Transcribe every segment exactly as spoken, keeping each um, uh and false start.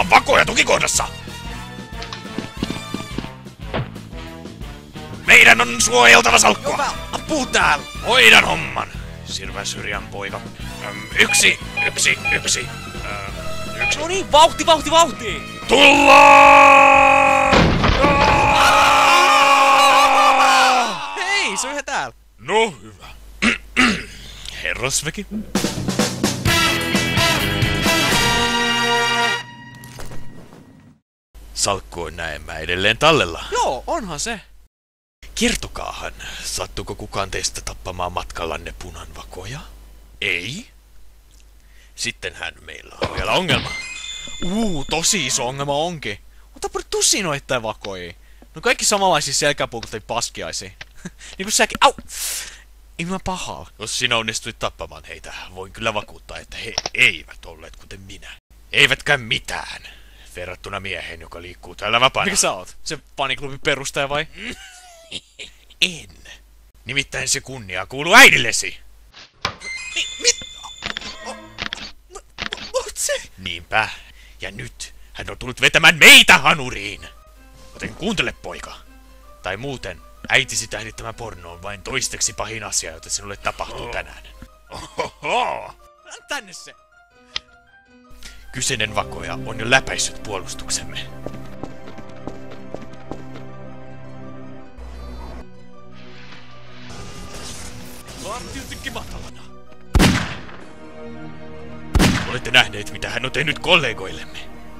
ollaan vakoja tukikohdassa! Meidän on suojeltava salkkua! Jopä, apuu täällä! Hoidan homman! Sirvä syrjän poika. Öm, yksi, yksi, yksi. Öm, yksi. No niin, vauhti, vauhti, vauhti! Tullaan! Hei, se on ihan täällä! No hyvä. Herrasväki. Salkku on näemmä edelleen tallella. Joo, onhan se. Kertokaahan, sattuuko kukaan teistä tappamaan matkallanne punanvakoja? Ei? Sittenhän meillä on vielä ongelma. Uu, tosi iso ongelma onkin. On tappanut tusinoittain vakoja. No kaikki samanlaisia selkäpuukulta paskiaisia. Niinku säkin. Au! Ei mä pahaa. Jos sinä onnistuit tappamaan heitä, voin kyllä vakuuttaa, että he eivät olleet kuten minä. Eivätkä mitään. Verrattuna mieheen, joka liikkuu täällä vapaana. Mikä sä oot? Se faniklubin perustaja vai? En. Nimittäin se kunnia kuuluu äidillesi. Mi, mit? Oot se? Niinpä. Ja nyt hän on tullut vetämään meitä hanuriin. Joten kuuntele, poika. Tai muuten, äitisi tähdittämä porno on vain toisteksi pahin asia, jota sinulle tapahtuu tänään. Ohoho! Anna tänne se! Kyseinen vakoja on jo läpäissyt puolustuksemme. Vartiotikki matalana. Olette nähneet, mitä hän on tehnyt kollegoillemme.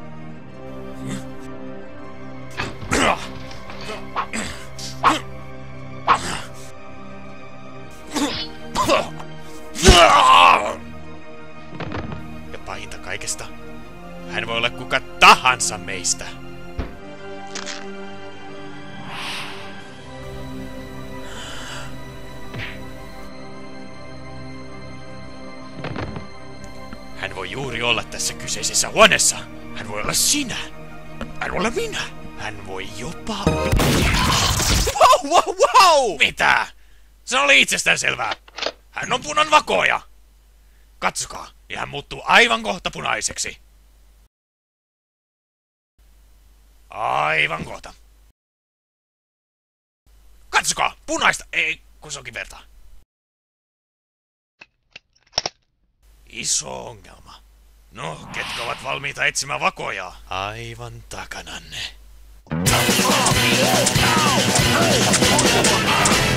Ja pahinta kaikesta, hän voi olla kuka tahansa meistä. Hän voi juuri olla tässä kyseisessä huoneessa. Hän voi olla sinä. Hän voi olla minä. Hän voi jopa... Wow, wow, wow! Mitä? Se oli itsestäänselvää. Hän on punan vakoja. Katsokaa, ja hän muuttuu aivan kohta punaiseksi. Aivan kohta. Katsokaa, punaista. Ei, kun se onkin verta. Iso ongelma. No, ketkä ovat valmiita etsimään vakojaa? Aivan takananne.